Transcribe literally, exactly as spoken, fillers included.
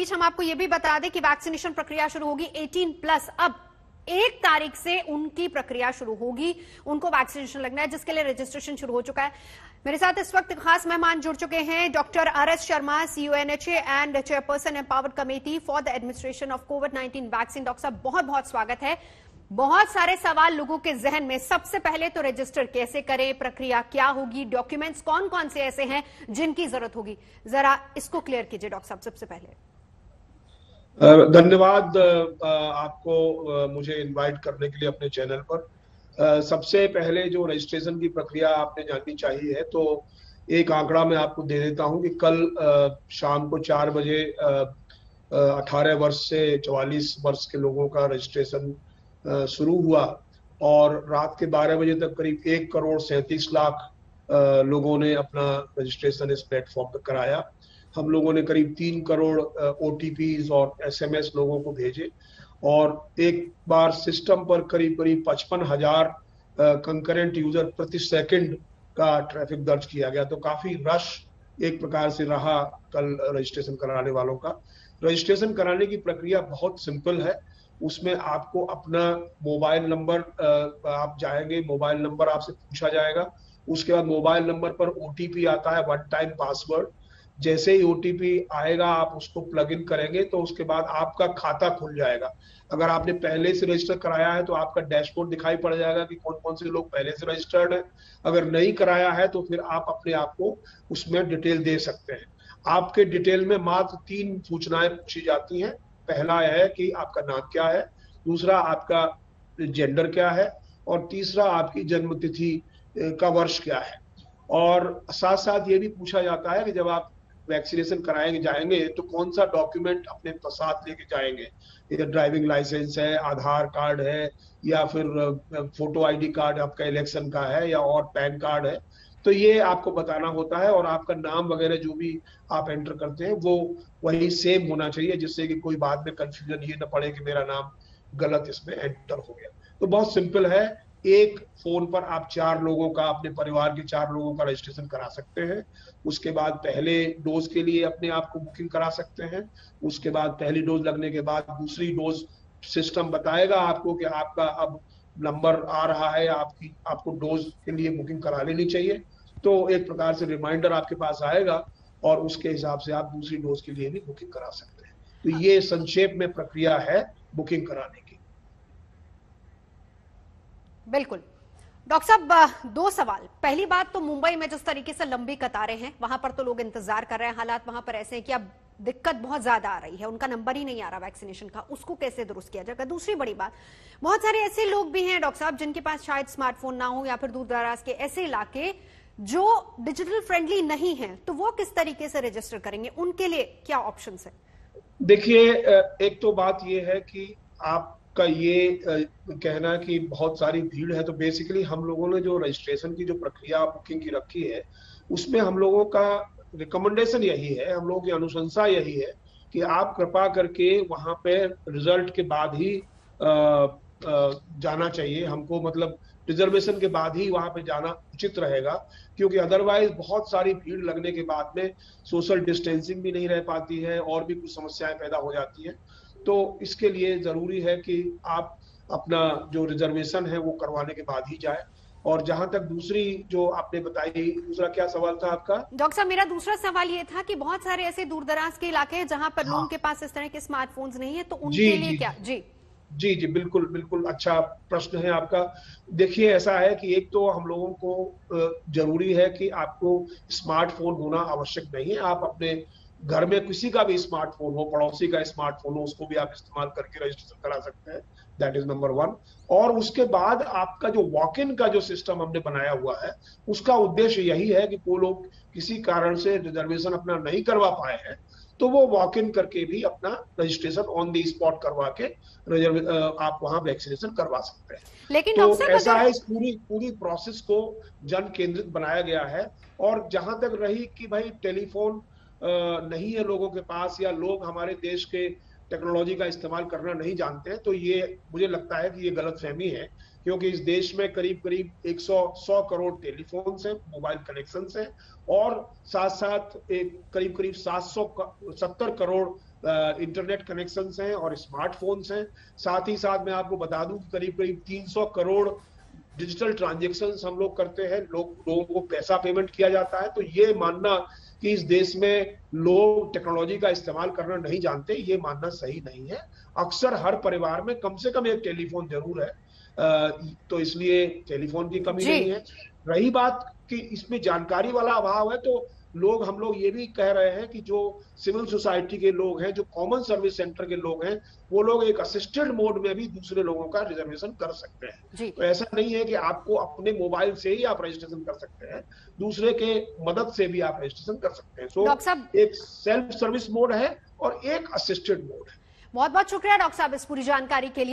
बीच हम आपको ये भी बता दें कि वैक्सीनेशन प्रक्रिया शुरू होगी अठारह प्लस। अब एक तारीख से उनकी प्रक्रिया शुरू होगी, उनको वैक्सीनेशन लगना है, जिसके लिए रजिस्ट्रेशन शुरू हो चुका है। मेरे साथ इस वक्त खास मेहमान जुड़ चुके हैं, doctor R S Sharma, CEO NHA and chairperson empowered committee for the administration of COVID nineteen vaccine. Doctor साहब, बहुत बहुत स्वागत है। बहुत सारे सवाल लोगों के जहन में, सबसे पहले तो रजिस्टर कैसे करें, प्रक्रिया क्या होगी, डॉक्यूमेंट्स कौन कौन से ऐसे हैं जिनकी जरूरत होगी, जरा इसको क्लियर कीजिए डॉक्टर साहब सबसे पहले। धन्यवाद आपको मुझे इनवाइट करने के लिए अपने चैनल पर। सबसे पहले जो रजिस्ट्रेशन की प्रक्रिया आपने जाननी चाहिए है, तो एक आंकड़ा मैं आपको दे देता हूं कि कल शाम को चार बजे अठारह वर्ष से चौवालीस वर्ष के लोगों का रजिस्ट्रेशन शुरू हुआ और रात के बारह बजे तक करीब एक करोड़ सैंतीस लाख लोगों ने अपना रजिस्ट्रेशन इस प्लेटफॉर्म पर कराया। हम लोगों ने करीब तीन करोड़ ओटीपीज और एसएमएस लोगों को भेजे और एक बार सिस्टम पर करीब करीब पचपन हजार कंकरेंट यूजर प्रति सेकंड का ट्रैफिक दर्ज किया गया। तो काफी रश एक प्रकार से रहा कल रजिस्ट्रेशन कराने वालों का। रजिस्ट्रेशन कराने की प्रक्रिया बहुत सिंपल है। उसमें आपको अपना मोबाइल नंबर, आप जाएंगे, मोबाइल नंबर आपसे पूछा जाएगा। उसके बाद मोबाइल नंबर पर ओटीपी आता है, वन टाइम पासवर्ड। जैसे ही ओटीपी आएगा आप उसको प्लग इन करेंगे तो उसके बाद आपका खाता खुल जाएगा। अगर आपने पहले से रजिस्टर कराया है तो आपका डैशबोर्ड दिखाई पड़ जाएगा कि कौन कौन से लोग पहले से रजिस्टर्ड है। अगर नहीं कराया है तो फिर आप अपने आप को उसमें डिटेल दे सकते हैं। आपके डिटेल में मात्र तीन सूचनाएं पूछी जाती हैं। पहला है कि आपका नाम क्या है, दूसरा आपका जेंडर क्या है और तीसरा आपकी जन्म तिथि का वर्ष क्या है। और साथ साथ ये भी पूछा जाता है कि जब आप वैक्सीनेशन कराएंगे जाएंगे तो कौन सा डॉक्यूमेंट अपने साथ लेके जाएंगे। इधर ड्राइविंग लाइसेंस है, आधार कार्ड है या फिर फोटो आईडी कार्ड आपका इलेक्शन का है या और पैन कार्ड है। तो ये आपको बताना होता है और आपका नाम वगैरह जो भी आप एंटर करते हैं वो वही सेम होना चाहिए, जिससे कि कोई बाद में कंफ्यूजन ये ना पड़े कि मेरा नाम गलत इसमें एंटर हो गया। तो बहुत सिंपल है। एक फोन पर आप चार लोगों का, अपने परिवार के चार लोगों का रजिस्ट्रेशन करा सकते हैं। उसके बाद पहले डोज के लिए अपने आप को बुकिंग करा सकते हैं। उसके बाद पहली डोज लगने के बाद दूसरी डोज सिस्टम बताएगा आपको कि आपका अब नंबर आ रहा है, आपकी आपको डोज के लिए बुकिंग करा लेनी चाहिए। तो एक प्रकार से रिमाइंडर आपके पास आएगा और उसके हिसाब से आप दूसरी डोज के लिए भी बुकिंग करा सकते हैं। तो ये संक्षेप में प्रक्रिया है बुकिंग कराने की। बिल्कुल डॉक्टर साहब, दो सवाल। पहली बात तो मुंबई में जिस तरीके से लंबी कतारें हैं वहां पर तो लोग इंतजार कर रहे हैं, हालात वहां पर ऐसे हैं कि अब दिक्कत बहुत ज्यादा आ रही है, उनका नंबर ही नहीं आ रहा वैक्सीनेशन का, उसको कैसे दुरुस्त किया जाएगा। दूसरी बड़ी बात, बहुत सारे ऐसे लोग भी हैं डॉक्टर साहब जिनके पास शायद स्मार्टफोन ना हो या फिर दूर दराज के ऐसे इलाके जो डिजिटल फ्रेंडली नहीं है, तो वो किस तरीके से रजिस्टर करेंगे, उनके लिए क्या ऑप्शन है? देखिए, एक तो बात यह है कि आप का ये कहना कि बहुत सारी भीड़ है, तो बेसिकली हम लोगों ने जो रजिस्ट्रेशन की जो प्रक्रिया बुकिंग की रखी है उसमें हम लोगों का रिकमेंडेशन यही है, हम लोगों की अनुशंसा यही है कि आप कृपा करके वहां पे रिजल्ट के बाद ही आ, आ, जाना चाहिए हमको। मतलब रिजर्वेशन के बाद ही वहां पे जाना उचित रहेगा, क्योंकि अदरवाइज बहुत सारी भीड़ लगने के बाद में सोशल डिस्टेंसिंग भी नहीं रह पाती है और भी कुछ समस्याएं पैदा हो जाती हैं। तो इसके लिए जरूरी है कि आप अपना जो रिजर्वेशन है वो करवाने के बाद ही जाए। और जहां तक दूसरी जो आपने बताई, दूसरा क्या सवाल था आपका? डॉक्टर साहब, मेरा दूसरा सवाल ये था कि बहुत सारे ऐसे दूर दराज के इलाके हैं जहां पर हाँ। लोगों के पास इस तरह के स्मार्टफोन्स नहीं है, तो उनके जी, लिए जी, क्या? जी जी जी बिल्कुल बिल्कुल अच्छा प्रश्न है आपका। देखिए, ऐसा है कि एक तो हम लोगों को जरूरी है कि आपको स्मार्टफोन होना आवश्यक नहीं है। आप अपने घर में किसी का भी स्मार्टफोन हो, पड़ोसी का स्मार्टफोन हो, उसको भी आप इस्तेमाल करके रजिस्ट्रेशन करा सकते हैं। That is number one. और उसके बाद आपका जो वॉक इन का जो सिस्टम हमने बनाया हुआ है उसका उद्देश्य यही है कि वो लोग किसी कारण से रिजर्वेशन अपना नहीं करवा पाए हैं तो वो वॉक इन करके भी अपना रजिस्ट्रेशन ऑन द स्पॉट करवा के रिजर्व आप वहां वैक्सीनेशन करवा सकते हैं। लेकिन तो डॉक्टर ऐसा अगर... है, इस पूरी पूरी प्रोसेस को जन केंद्रित बनाया गया है। और जहां तक रही कि भाई टेलीफोन नहीं है लोगों के पास या लोग हमारे देश के टेक्नोलॉजी का इस्तेमाल करना नहीं जानते हैं, तो ये मुझे लगता है कि ये गलतफहमी है, क्योंकि इस देश में करीब करीब सौ करोड़ टेलीफोन है, मोबाइल कनेक्शन है और साथ साथ एक करीब करीब सात सौ सत्तर करोड़ इंटरनेट कनेक्शंस हैं और स्मार्टफोन्स हैं। साथ ही साथ मैं आपको बता दूं कि करीब करीब तीन सौ करोड़ डिजिटल ट्रांजैक्शंस हम लोग करते हैं, लोग लोगों को पैसा पेमेंट किया जाता है। तो ये मानना कि इस देश में लोग टेक्नोलॉजी का इस्तेमाल करना नहीं जानते, ये मानना सही नहीं है। अक्सर हर परिवार में कम से कम एक टेलीफोन जरूर है, तो इसलिए टेलीफोन की कमी नहीं है। रही बात कि इसमें जानकारी वाला अभाव है, तो लोग हम लोग ये भी कह रहे हैं कि जो सिविल सोसाइटी के लोग हैं, जो कॉमन सर्विस सेंटर के लोग हैं, वो लोग एक असिस्टेड मोड में भी दूसरे लोगों का रिजर्वेशन कर सकते हैं। तो ऐसा नहीं है कि आपको अपने मोबाइल से ही आप रजिस्ट्रेशन कर सकते हैं, दूसरे के मदद से भी आप रजिस्ट्रेशन कर सकते हैं। सो एक सेल्फ सर्विस मोड है और एक असिस्टेड मोड है। बहुत बहुत शुक्रिया डॉक्टर साहब इस पूरी जानकारी के लिए।